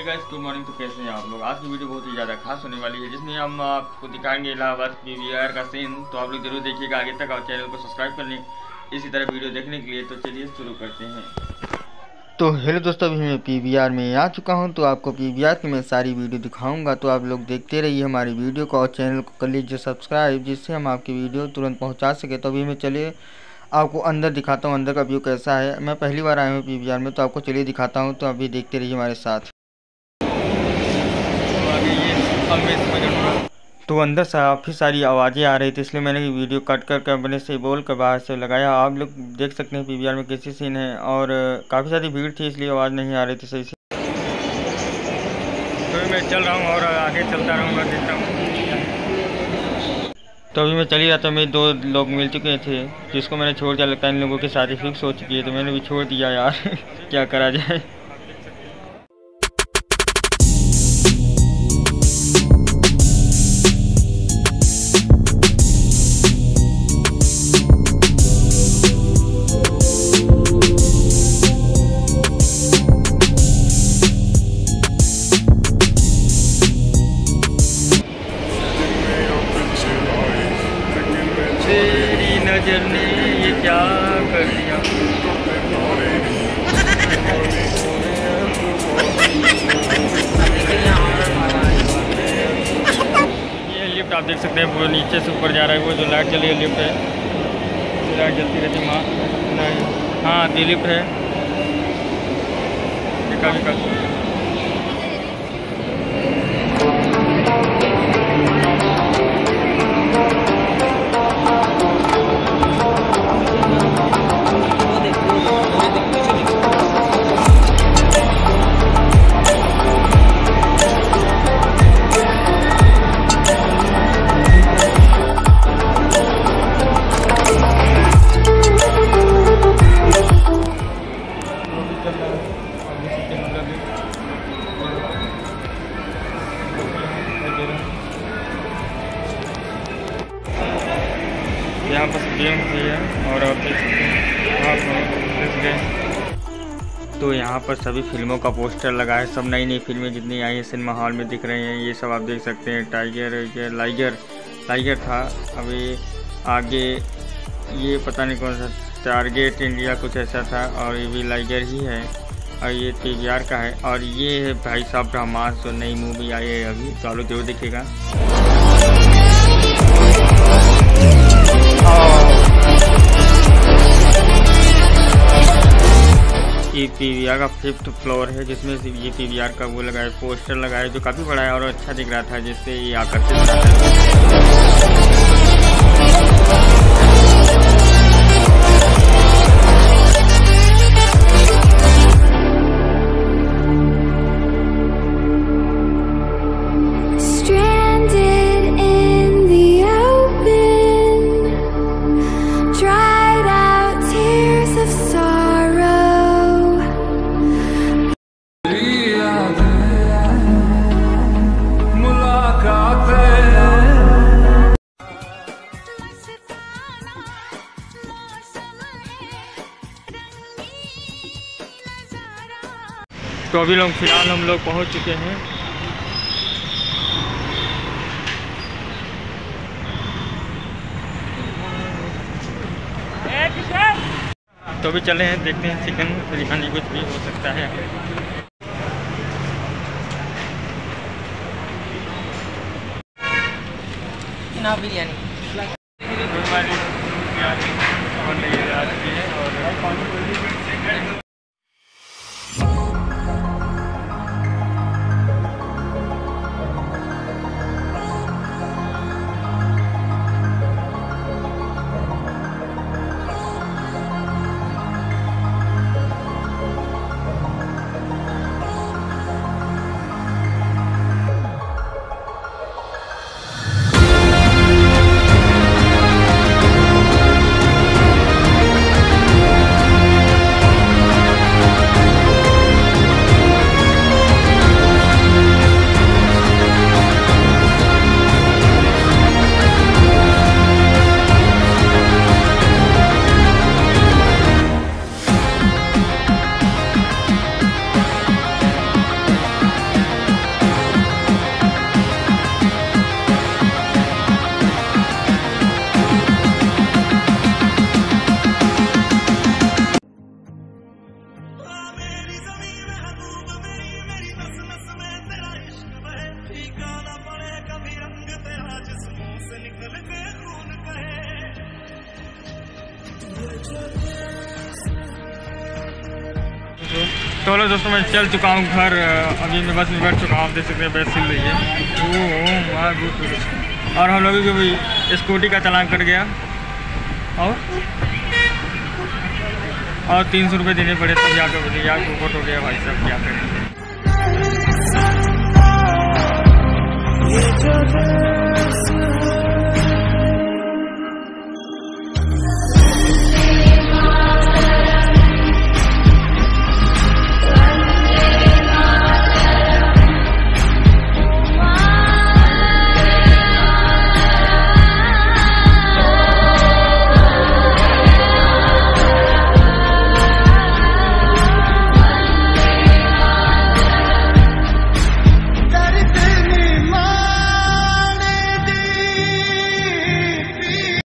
Guys, good morning. तो कैसे हैं आप लोग? आज की वीडियो बहुत ही ज़्यादा खास होने वाली है, जिसमें हम आपको दिखाएंगे इलाहाबाद पीवीआर का सीन। तो आप लोग जरूर देखिएगा आगे तक और चैनल को सब्सक्राइब कर लें इसी तरह वीडियो देखने के लिए। तो चलिए शुरू करते हैं। तो हेलो दोस्तों, अभी मैं पीवीआर में आ चुका हूं। तो आपको पीवीआर की मैं सारी वीडियो दिखाऊंगा, तो आप लोग देखते रहिए हमारी वीडियो को और चैनल को कर लीजिए सब्सक्राइब, जिससे हम आपकी वीडियो तुरंत पहुंचा सके। तो अभी मैं चलिए आपको अंदर दिखाता हूं, अंदर का व्यू कैसा है। मैं पहली बार आया हूं पीवीआर में, तो आपको चलिए दिखाता हूं। तो अभी देखते रहिए हमारे साथ। तो अंदर से काफ़ी सारी आवाज़ें आ रही थी, इसलिए मैंने वीडियो कट कर अपने से बोल कर बाहर से लगाया। आप लोग देख सकते हैं पीवीआर में कैसी सीन है, और काफ़ी सारी भीड़ थी, इसलिए आवाज़ नहीं आ रही थी सही से। तो मैं चल रहा हूँ और आगे चलता रहूँगा, देखता हूँ। तो अभी मैं चल ही रहा था, मेरे 2 लोग मिल चुके थे, जिसको मैंने छोड़ दिया। लगता है इन लोगों की शादी फिक्स हो चुकी है, तो मैंने भी छोड़ दिया यार। क्या करा जाए। नजर ने ये क्या कर दिया। ये लिफ्ट आप देख सकते हैं, वो नीचे से ऊपर जा रहा है। वो जो लाइट जली है लिफ्ट है, लाइट जलती रहती है। हाँ दी लिफ्ट है। यहाँ पर गेम भी है, और आप देख सकते हैं। तो यहाँ पर सभी फिल्मों का पोस्टर लगा है। सब नई नई फिल्में जितनी आई हैं सिनेमा हॉल में दिख रही हैं, ये सब आप देख सकते हैं। टाइगर था। अभी आगे ये पता नहीं कौन सा, टारगेट इंडिया कुछ ऐसा था, और ये भी लाइगर ही है, और ये पीवीआर का है। और ये है भाई साहब ब्रह्मास्त्र, जो नई मूवी आई है अभी, तो आप लोग जरूर देखिएगा। ये पीवीआर का 5th फ्लोर है, जिसमें ये पीवीआर का वो लगा है, पोस्टर लगा है, जो काफ़ी बड़ा है और अच्छा दिख रहा था, जिससे ये आकर्षित कर रहा है। तो अभी लोग फिलहाल हम लोग पहुंच चुके हैं। तो अभी चले हैं, देखते हैं चिकन बिरयानी कुछ भी हो सकता है। बिरयानी तो लो दोस्तों, मैं चल चुका हूँ घर। अभी मैं बस में बैठ चुका हूँ, देख सकते हैं बस सिल रही है। और हम लोगों को भी स्कूटी का चालान कट गया और 300 रुपये देने पड़े, तब जाकर बोले यार कोट हो गया भाई साहब, क्या करें।